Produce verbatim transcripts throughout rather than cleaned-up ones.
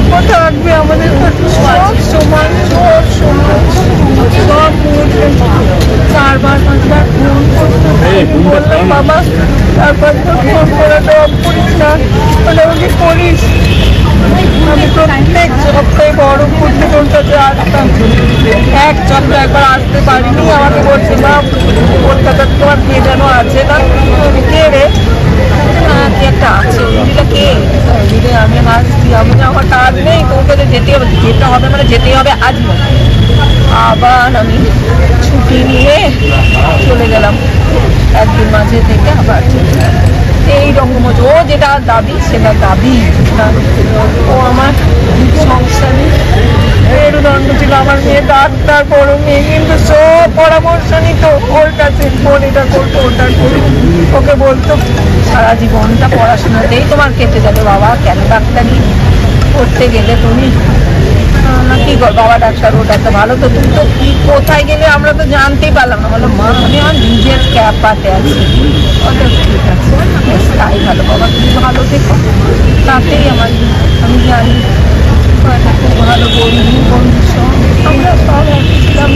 ও থাকবে আমাদের কাছে সব সমান, সব সমান, সব মুহূর্তে চারবার পাঁচবার ফোন করতো। বললাম বাবা তারপর ফোন করে তো অফ করিস না, ওটা করিস। আমি প্রত্যেক সপ্তাহে বহরমপুর থেকে ওর কাছে আসতাম, এক সপ্তাহ একবার আসতে পারিনি। আমাকে বলছে মা কলকাতার তোমার কে যেন আছে না, কে রে একটা আছে, ওইটা কে? আমি হাসছি, আমি আমার কাজ নেই, তোমাকে যেতে হবে, যেতে হবে মানে যেতেই হবে আজই। আবার আমি ছুটি নিয়ে চলে গেলাম, একদিন মাঝে থেকে আবার চলে গেলাম। এইরকম হচ্ছে, ও যেটা দাবি সেটা দাবি না। ও আমার সংসারে মেরুদণ্ড ছিল, আমার মেয়ে ডাক্তার, বড় মেয়ে, কিন্তু সব পরামর্শ নিত ওর কাছে, বোন এটা করতো ওটা করতো। ওকে বলতো সারা জীবনটা পড়াশোনাতেই তোমার কেটে যাবে বাবা, কেন ডাক্তারি করতে গেলে তুমি? না কি কর বাবা ডাক্তার, ও ডাক্তার ভালো তো, তুমি তো কি কোথায় গেলে আমরা তো জানতেই পারলাম না। বলো মা আমি আমার নিজের ক্যাপ পাতে আছি, ওটা ঠিক আছে, তাই ভালো বাবা, তুমি ভালো থেকো, তাতেই আমার। আমি জানি একটা খুব ভালো বন্ধু, বন্ধুর সঙ্গে আমরা সব একই ছিলাম।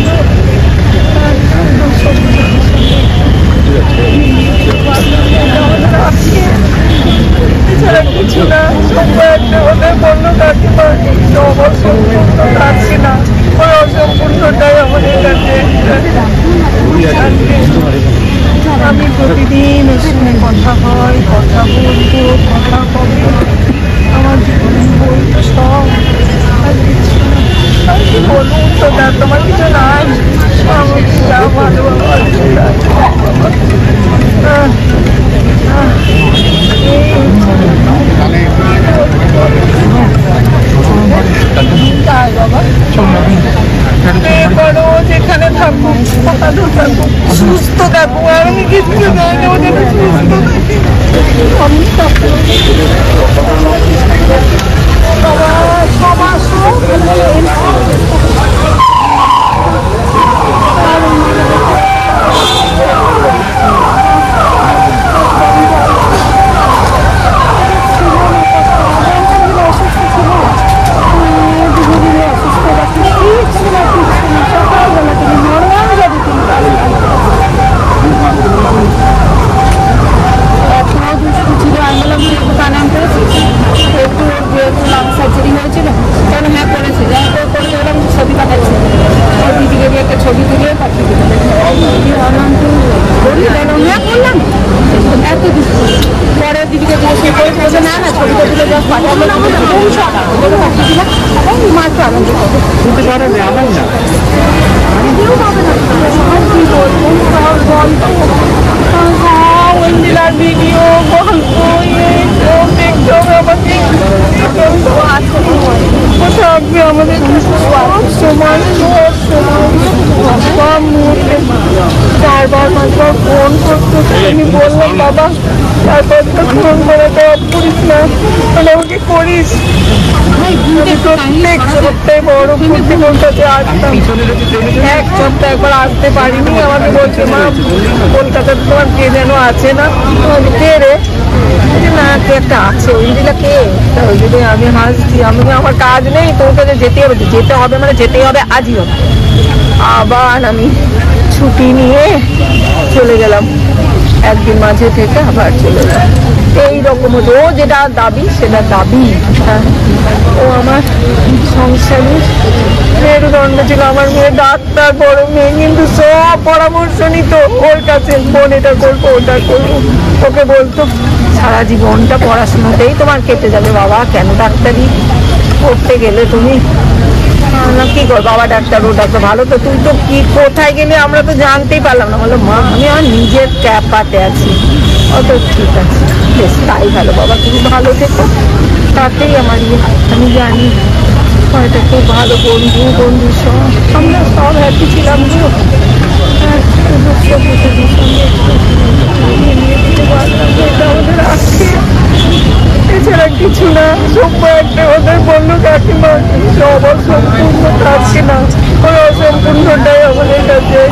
এছাড়া কিছু না, একটা ওদের বন্য কাকিমা অসম্পূর্ণ থাকছে না, ওই অসম্পূর্ণটাই আমাদের কাছে। আমি প্রতিদিন ওর সঙ্গে কথা হয়, কথা বলবো, কথা হবে, আমার জীবনের বই সব আর কিছু না। আমি কি বলুন তো, তোমার কিছু নাই, আমার যা ভালো বাবা, যেখানে থাকুক ভালো থাকুক, সুস্থ থাকুক, আর আমি কিছু চাই না, ওদের সুস্থ ভিডিও গল্প দেখতে হবে আমাকে, থাকবে আমাদের সব সমান, সব সমান, সব মুহূর্তে চারবার পাঁচবার ফোন করতো। আমি বললাম বাবা তারপর তো ফোন করে তো অফ করিস না, তাহলে ওকে করিস। প্রত্যেক সপ্তাহে বহরমপুর থেকে ওর কাছে আসতাম, এক সপ্তাহ একবার আসতে পারিনি। আমাকে বলছে মা কলকাতার তোমার কে যেন আছে না, কে রে? না কে একটা আছে, ওইগুলা কে? ওই যদি আমি হাসছি, আমি আমার কাজ নেই, তোকে যেতে হবে, যেতে হবে মানে যেতেই হবে আজই হবে। আবার আমি ছুটি নিয়ে চলে গেলাম, একদিন মাঝে থেকে আবার চলে গেলাম। এইরকম হচ্ছে, ও যেটা দাবি সেটা দাবি। হ্যাঁ, ও আমার সংসারে মেরুদণ্ড ছিল, আমার মেয়ে ডাক্তার, বড় মেয়ে, কিন্তু সব পরামর্শ নিত ওর কাছে, বোন এটা করবো ওটা করবো। ওকে বলতো সারা জীবনটা পড়াশোনাতেই তোমার কেটে যাবে বাবা, কেন ডাক্তারি করতে গেলে তুমি? না কি কর বাবা ডাক্তার, ও ডাক্তার ভালো তো, তুই তো কি কোথায় গেলে আমরা তো জানতেই পারলাম না। বলো মা আমি আমার নিজের ক্যাপ পাতে আছি, অত ঠিক আছে, বেশ তাই ভালো বাবা, তুমি ভালো থেকো, তাতেই আমার ইয়ে। আমি জানি হয়তো খুব ভালো বন্ধু, বন্ধুর সব আমরা সব হ্যাপি ছিলাম। এছাড়া কিছু না, একটা ওদের বললো কাকিমা সব অসম্পূর্ণ থাকছে না, ওই অসম্পূর্ণটাই আমাদের কাছে।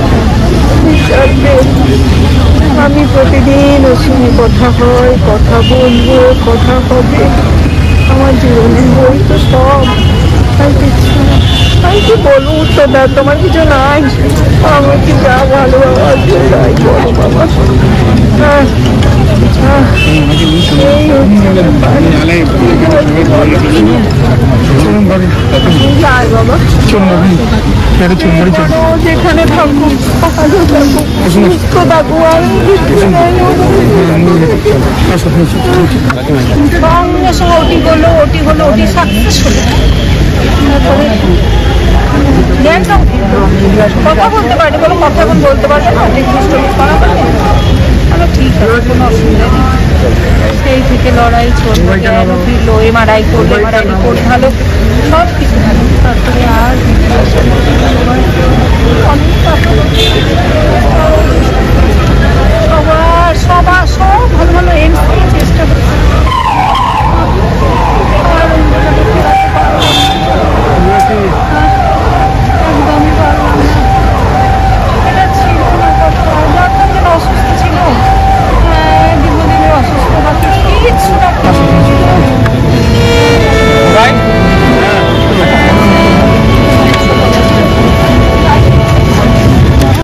আমি প্রতিদিন ওর সঙ্গে কথা হয়, কথা বলবো, কথা হবে, আমার জীবনের বই তো সব আর কিছু না। আমি কি বলবো উত্তর দাও, তোমার কিছু নাই? আমার কি যা ভালো বাবা তাই বলো বাবা। হ্যাঁ হ্যাঁ এই যাই বাবা, যেখানে থাকুক ভালো থাকুক সুস্থ থাকুক। আমি সঙ্গে সঙ্গে ওটি হলো ওটি হলো ওটি সাকসেস হলো। তারপরে জ্ঞান কথা বলতে পারে, কোনো কথা এখন বলতে পারবে না, করা পারবে। আরো ঠিক আছে, কোনো অসুবিধা নেই। সেই থেকে লড়াই চলবে, ফিরলো এমআরআই করলো, এমআরআই রিপোর্ট ভালো, সব কিছু ভালো। তারপরে আর অনেক